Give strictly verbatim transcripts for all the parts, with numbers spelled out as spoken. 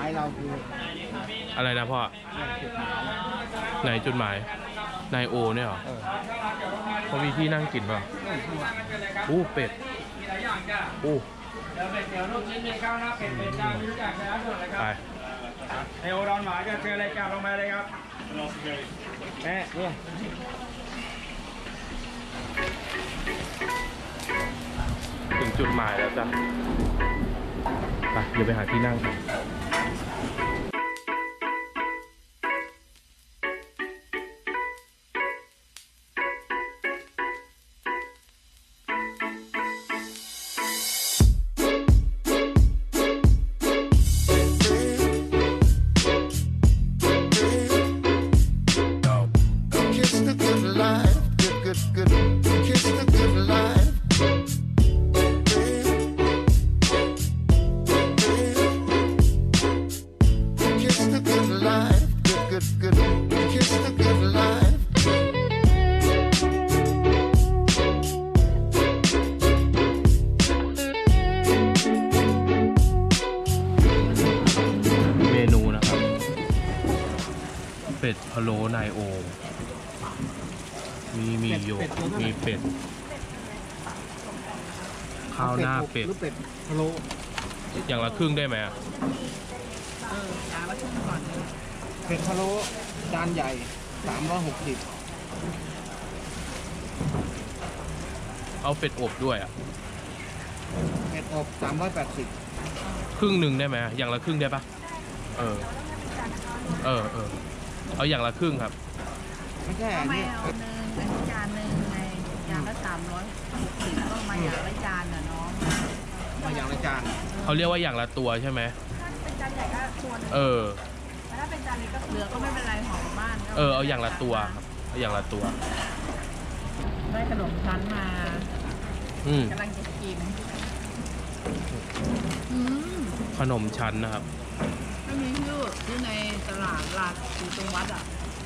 เราคืออะไรนะพ่อไหนจุดหมายนายโอเนี่ยเหรอเขามีที่นั่งกินป่ะอู้เป็ดอู้เดี๋ยวเป็ดเดี๋ยวลูกชิ้นมีข้าวหน้าเป็ดเป็ดจานรู้จักนะส่วนเลยครับไอโอดอนหมาจะเชิญรายการลงมาเลยครับแม่เนี่ยถึงจุดหมายแล้วจ้ะไปเดี๋ยวไปหาที่นั่งเป็ดพะโล้นายโอมีมีโยกมีเป็ดข้าวหน้าเป็ดหรือเป็ดพะโล้อย่างละครึ่งได้ไหมเออจานละครึ่งก่อนเป็ดพะโล้จานใหญ่สามร้อยหกสิบเอาเป็ดอบด้วยอ่ะเป็ดอบสามร้อยแปดสิบครึ่งหนึ่งได้ไหมอย่างละครึ่งได้ปะเออเออเออเอาอย่างละครึ่งครับไม่ใช่ก็ไม่เอาหนึ่งอันนี้จานหนึ่งไงจานละสามร้อยสิบก็มาอย่างละจานน่ะน้องมาอย่างละจานเขาเรียกว่าอย่างละตัวใช่ไหมถ้าเป็นจานใหญ่ก็ตัวนึงเออถ้าเป็นจานเล็กก็เหลือก็ไม่เป็นไรหอมบ้านเออเอาอย่างละตัวครับเอาอย่างละตัวได้ขนมชั้นมาอืมกำลังจะกินขนมชั้นนะครับไม่มีชื่อที่ในตลาดลาดอยู่ตรงวัดอ่ะ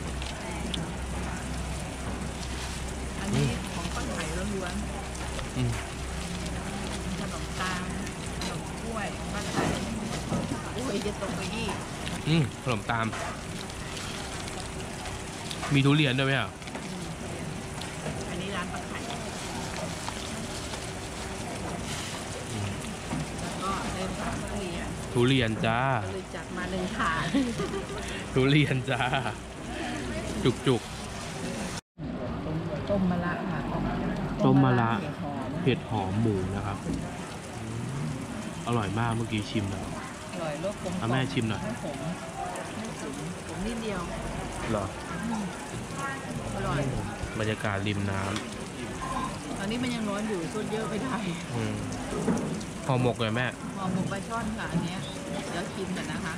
อันนี้ของป้าไข่ล้วนๆขนมตาลขนมกล้วยป้าไข่โอ้ยจะตกไปยี่อืมขนมตาลมีทุเรียนด้วยไหมอ่ะอันนี้ร้านป้าไข่แล้วก็เริ่มจากทุเรียนทุเรียนจ้าเลยจัดมาหนึ่งถาดทุเรียนจ้าจุกจุกต้มมะระค่ะต้มมะระเผ็ดหอมหมูนะครับอร่อยมากเมื่อกี้ชิมแล้วอร่อยรสกลมเอาแม่ชิมหน่อยไม่ขมไม่ขมผมนิดเดียวเหรออร่อยบรรยากาศริมน้ำตอนนี้มันยังร้อนอยู่ส่วนเยอะไม่ได้ห่อหมกเลยแม่ห่อหมกปลาช่อนค่ะอันนี้เดี๋ยวชิมกันนะคะ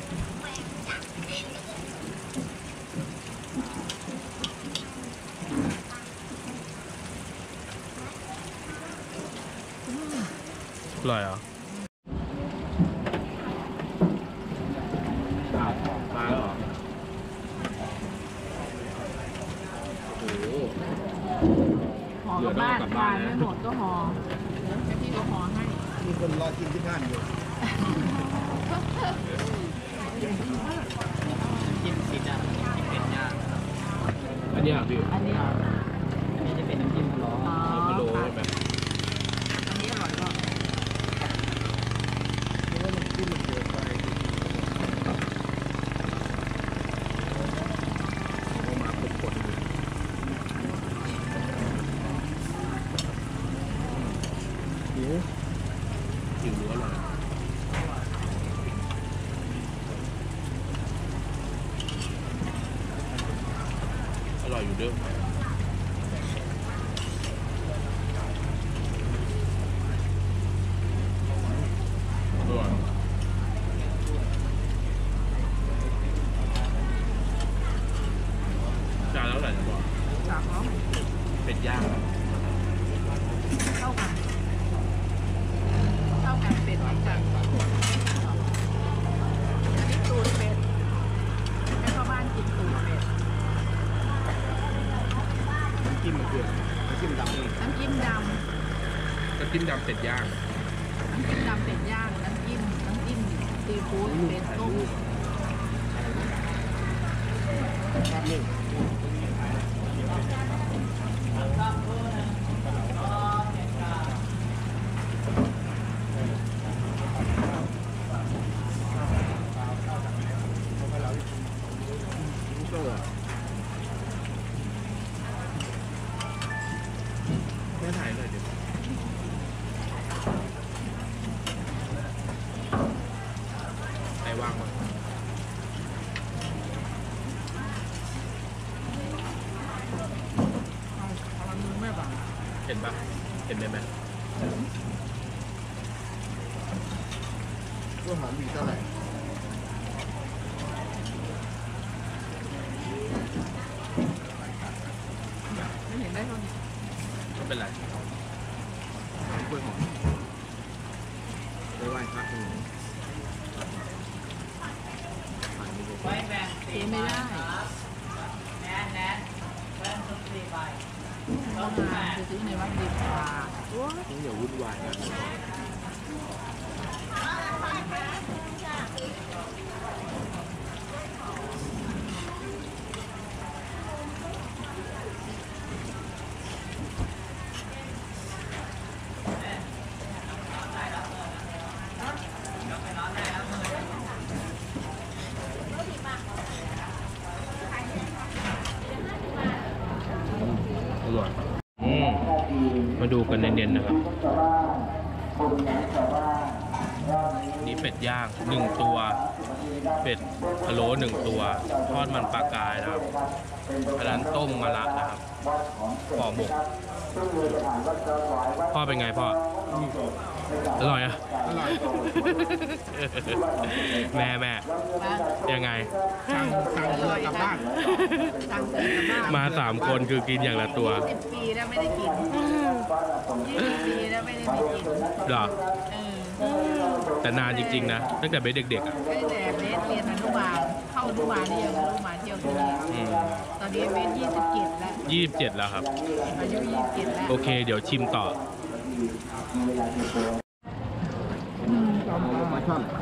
อร่อยเหรอมาแล้วเหรอโอ้โหห่อกลับบ้านทานไม่หมดก็ห่อแค่พี่ก็ห่อให้มีคนรอกินที่บ้านอยู่จิ้มซีดาจิ้มเป็ดย่างอันนี้อ่ะพี่อันนี้อันนี้จะเป็นน้ำจิ้มพะโล้พะโล้แบบอันนี้อร่อยก็หิวหรืออร่อยอร่อยอยู่เด้ออร่อยจานแล้วเท่าไหร่นะบอกสามร้อยเป็ดย่างเท่ากันเท่ากันเป็ดอันนี้ตูดเป็ดให้พ่อบ้านกินตูดเป็ดน้ำจิ้มมันคือน้ำจิ้มดำนี่น้ำจิ้มดำน้ำจิ้มดำเป็ดย่างน้ำจิ้มดำเป็ดย่างน้ำจิ้มน้ำจิ้มซีฟู้ดเป็นต้มภาพนิ่งไม่ถ่ายเลยเดี๋ยวไอ้ว่างมั้งเห็นปะเห็นไหมไหมว่าหอมมีเท่าไหร่ไม่เห็นได้เท่านี้ไม่เป็นไรกล้วยหอมไปไหว้พระที่ไหนถ่ายไม่ได้เทไม่ได้ต้องมาจะซื้อในวัดดีกว่าต้องอย่าวุ่นวายนะอร่อยอืมมาดูกันเน้นๆนะครับนี่เป็ดย่างหนึ่งตัว เป็ดพะโล้หนึ่งตัว ทอดมันปลากายนะครับอันนั้นต้มมะระนะครับห่อหมก พ่อเป็นไงพ่อ อร่อยอ่ะอร่อยแม่แม่นะยังไงสั่งสั่งอร่อยกลับนะบ้านสั่งกินกับบ้านมาสามคนคือกินอย่างละตัวสิบปีแล้วไม่ได้กินยี่สิบปีแล้วไม่ได้ไปกินเหรอเออแต่นานจริงๆนะ ตั้งแต่เป็นเด็กๆอ่ะไม่ได้แต่เบสเรียนอนุบาลเข้าอนุบาลนี่ยังรู้มาเที่ยวที่นี่อืมตอนนี้เบสยี่สิบเจ็ดแล้วยี่สิบเจ็ดแล้วครับอายุยี่สิบเจ็ดแล้วโอเค เดี๋ยวชิมต่อปลาช่อน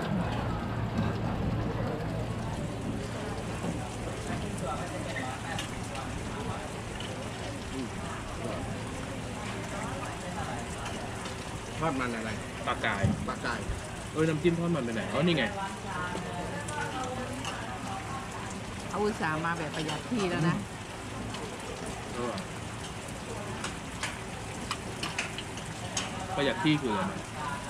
ทอดมันอะไรปลากายปลากายเออ น้ำจิ้มทอดมันไปไหนอ๋อนี่ไงเอาอุตส่าห์มาแบบประหยัดที่แล้วนะประหยัดที่คืออะไร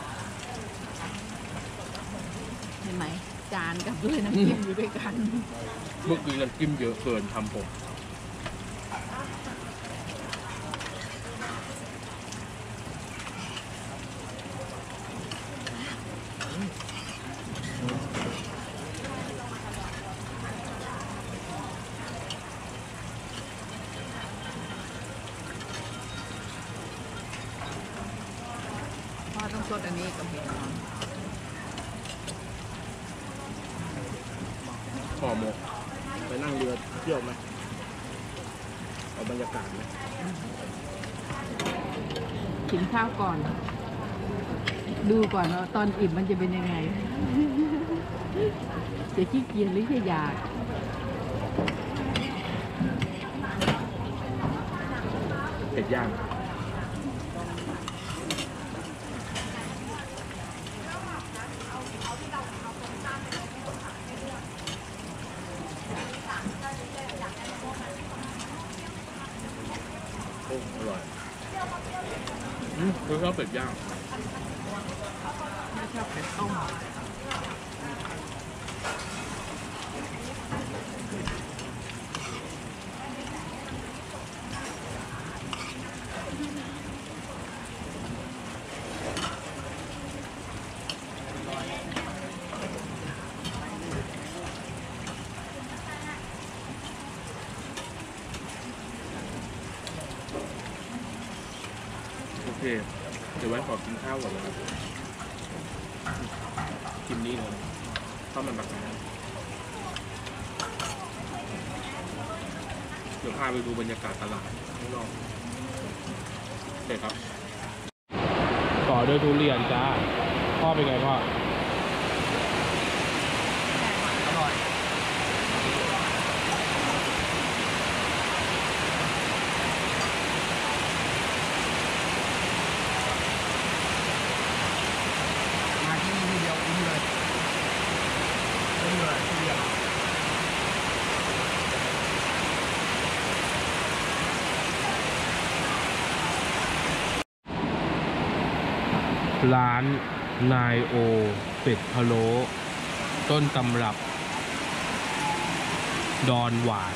เห็นไหมจานกับด้วยน้ำจิ้มอยู่ด้วยกันเมื่อกี้น้ำจิ้มเยอะเกินทำผมพ่อต้องสดอันนี้กับเห็ดหอมห่อหมกไปนั่งเรือเที่ยวไหมเอาบรรยากาศไหมกินข้าวก่อน ดูก่อนว่าตอนอิ่มมันจะเป็นยังไง จะขี้เกียจหรือจะอยากเป็ดย่าง โอ้อร่อย อืมคือชอบเป็ดย่างไม่ชอบเป็ดต้มโอเค เดี๋ยวไว้ขอกินข้าวก่อนนะครับกินนี่เลยข้าวมันปลากายเดี๋ยวพาไปดูบรรยากาศตลาดข้างนอกโอเคครับ ต่อด้วยทุเรียนจ้า พ่อเป็นไงพ่อร้านนายโอเป็ดพะโล้ต้นตำรับ ดอนหวาย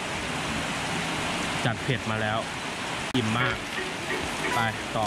จัดเผ็ดมาแล้วอิ่มมาก ไปต่อ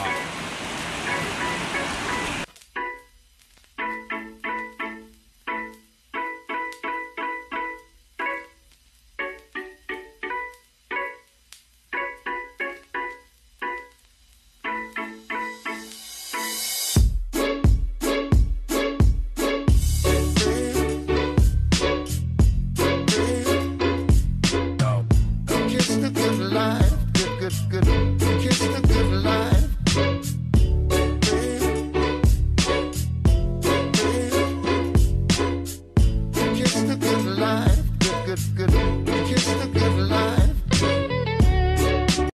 Kiss the good life, good, good, good. Kiss the good life. Kiss the good life, good, good, good.